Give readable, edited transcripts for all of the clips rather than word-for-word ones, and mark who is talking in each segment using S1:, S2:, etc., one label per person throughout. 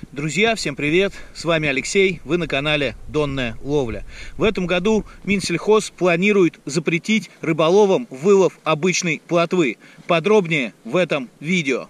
S1: Друзья, всем привет! С вами Алексей, вы на канале Донная ловля. В этом году Минсельхоз планирует запретить рыболовам вылов обычной плотвы. Подробнее в этом видео.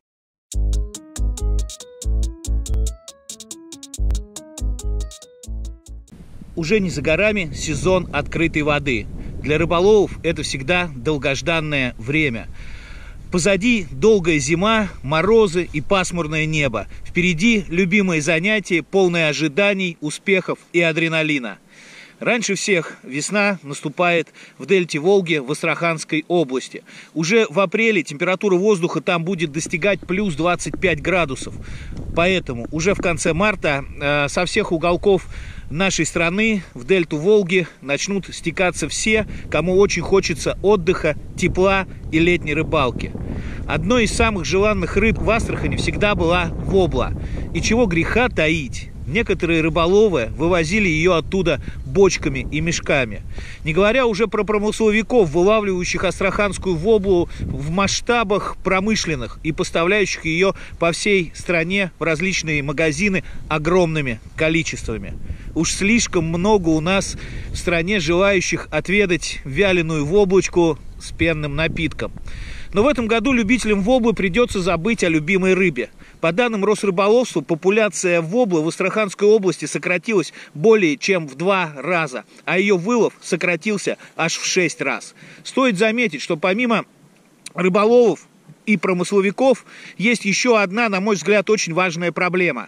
S1: Уже не за горами сезон открытой воды. Для рыболовов это всегда долгожданное время. Позади долгая зима, морозы и пасмурное небо. Впереди любимые занятия, полные ожиданий, успехов и адреналина. Раньше всех весна наступает в дельте Волги в Астраханской области. Уже в апреле температура воздуха там будет достигать плюс 25 градусов. Поэтому уже в конце марта со всех уголков нашей страны в дельту Волги начнут стекаться все, кому очень хочется отдыха, тепла и летней рыбалки. Одной из самых желанных рыб в Астрахани всегда была вобла. И чего греха таить, некоторые рыболовы вывозили ее оттуда бочками и мешками. Не говоря уже про промысловиков, вылавливающих астраханскую воблу в масштабах промышленных и поставляющих ее по всей стране в различные магазины огромными количествами. Уж слишком много у нас в стране желающих отведать вяленую воблочку с пенным напитком. Но в этом году любителям воблы придется забыть о любимой рыбе. По данным Росрыболовства, популяция воблы в Астраханской области сократилась более чем в 2 раза, а ее вылов сократился аж в 6 раз. Стоит заметить, что помимо рыболовов и промысловиков есть еще одна, на мой взгляд, очень важная проблема.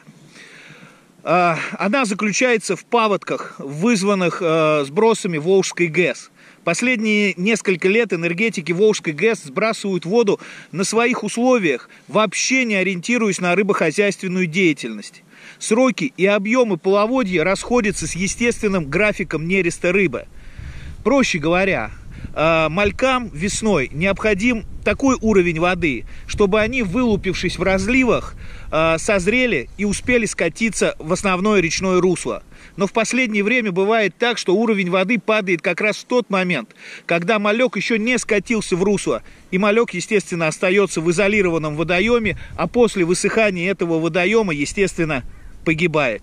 S1: Она заключается в паводках, вызванных сбросами Волжской ГЭС. Последние несколько лет энергетики Волжской ГЭС сбрасывают воду на своих условиях, вообще не ориентируясь на рыбохозяйственную деятельность. Сроки и объемы половодья расходятся с естественным графиком нереста рыбы. Проще говоря, малькам весной необходим такой уровень воды, чтобы они, вылупившись в разливах, созрели и успели скатиться в основное речное русло. Но в последнее время бывает так, что уровень воды падает как раз в тот момент, когда малек еще не скатился в русло, и малек, естественно, остается в изолированном водоеме, а после высыхания этого водоема, естественно, погибает.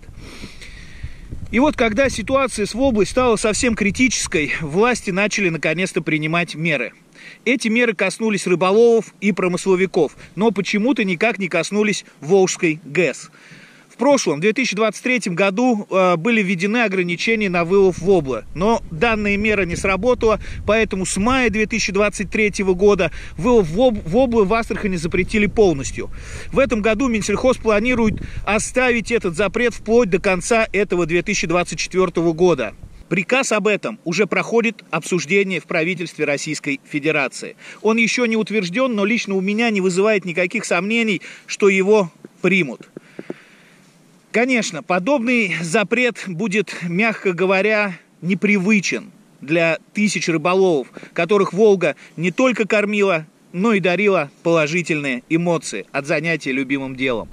S1: И вот когда ситуация с воблой стала совсем критической, власти начали наконец-то принимать меры. Эти меры коснулись рыболовов и промысловиков, но почему-то никак не коснулись Волжской ГЭС. В прошлом, в 2023 году, были введены ограничения на вылов воблы, но данная мера не сработала, поэтому с мая 2023 года вылов воблы в Астрахани запретили полностью. В этом году Минсельхоз планирует оставить этот запрет вплоть до конца этого 2024 года. Приказ об этом уже проходит обсуждение в правительстве Российской Федерации. Он еще не утвержден, но лично у меня не вызывает никаких сомнений, что его примут. Конечно, подобный запрет будет, мягко говоря, непривычен для тысяч рыболовов, которых Волга не только кормила, но и дарила положительные эмоции от занятия любимым делом.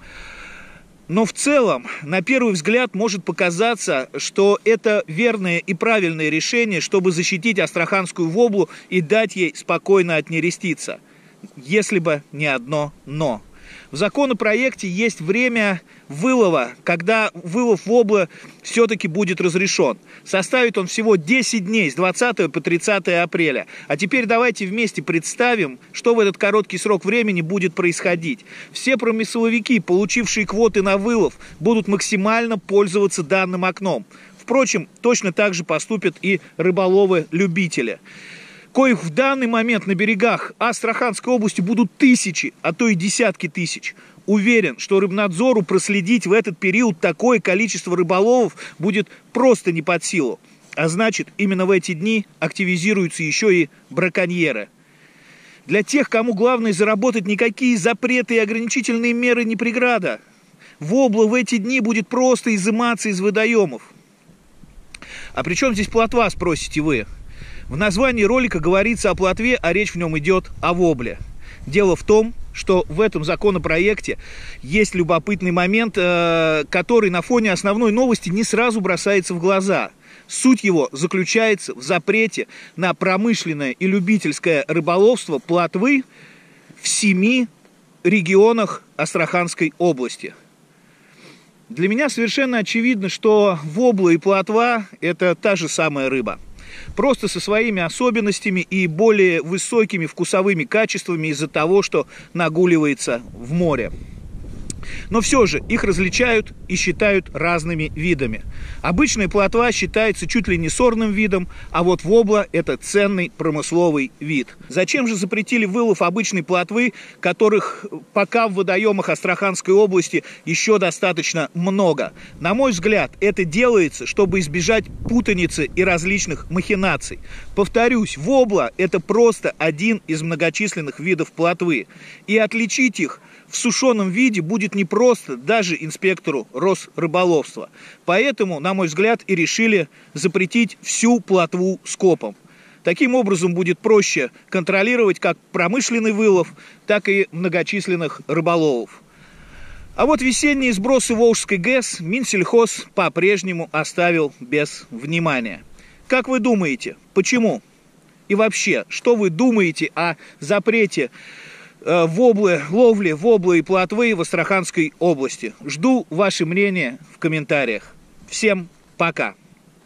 S1: Но в целом, на первый взгляд, может показаться, что это верное и правильное решение, чтобы защитить астраханскую воблу и дать ей спокойно отнереститься. Если бы не одно «но». В законопроекте есть время вылова, когда вылов воблы все-таки будет разрешен. Составит он всего 10 дней, с 20 по 30 апреля. А теперь давайте вместе представим, что в этот короткий срок времени будет происходить. Все промысловики, получившие квоты на вылов, будут максимально пользоваться данным окном. Впрочем, точно так же поступят и рыболовы-любители, коих в данный момент на берегах Астраханской области будут тысячи, а то и десятки тысяч. Уверен, что рыбнадзору проследить в этот период такое количество рыболовов будет просто не под силу. А значит, именно в эти дни активизируются еще и браконьеры. Для тех, кому главное заработать, никакие запреты и ограничительные меры не преграда. Вобла в эти дни будет просто изыматься из водоемов. А при чем здесь плотва, спросите вы? В названии ролика говорится о плотве, а речь в нем идет о вобле. Дело в том, что в этом законопроекте есть любопытный момент, который на фоне основной новости не сразу бросается в глаза. Суть его заключается в запрете на промышленное и любительское рыболовство плотвы в 7 регионах Астраханской области. Для меня совершенно очевидно, что вобла и плотва – это та же самая рыба. Просто со своими особенностями и более высокими вкусовыми качествами из-за того, что нагуливается в море. Но все же их различают и считают разными видами. Обычная плотва считается чуть ли не сорным видом, а вот вобла – это ценный промысловый вид. Зачем же запретили вылов обычной плотвы, которых пока в водоемах Астраханской области еще достаточно много? На мой взгляд, это делается, чтобы избежать путаницы и различных махинаций. Повторюсь, вобла – это просто один из многочисленных видов плотвы, и отличить их в сушеном виде будет непросто даже инспектору Росрыболовства. Поэтому, на мой взгляд, и решили запретить всю плотву скопом. Таким образом будет проще контролировать как промышленный вылов, так и многочисленных рыболовов. А вот весенние сбросы Волжской ГЭС Минсельхоз по-прежнему оставил без внимания. Как вы думаете, почему? И вообще, что вы думаете о запрете ловли воблы и плотвы в Астраханской области? Жду ваше мнение в комментариях. Всем пока!